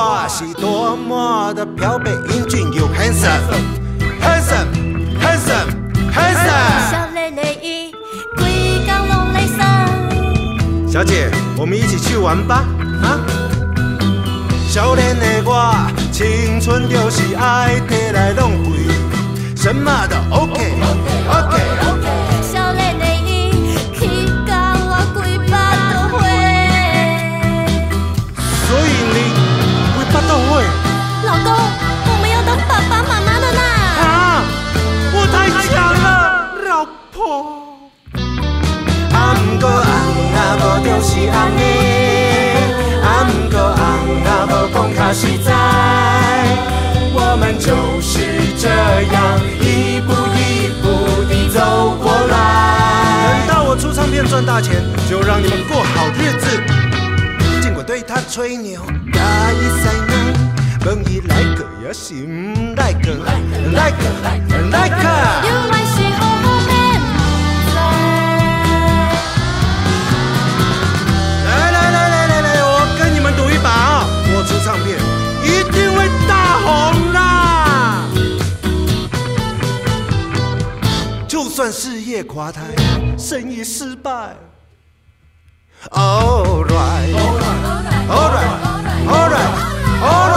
我是多么的漂北英俊又 handsome。 少年的伊，规工拢来耍。 小姐，我们一起去玩吧，啊！少年的我，青春就是爱摕来浪费，什么都 OK。 少年的伊，去甲我规巴都会。 所以你会巴肚会？ 老公，我们要当爸爸妈妈了啦！ 啊！我太强了，老婆。啊，不过红啊，无就是红的。啊，不过红啊，无讲较实在。我们就是这样一步一步地走过来。等到我出唱片赚大钱，就让你们过好日子。尽管对他吹牛，假意塞奶，问伊来个也是唔来个，来个。 有关系好好免在。 来，我跟你们赌一把啊！我出唱片一定会大红啦！就算事业垮台，生意失败 ，Alright。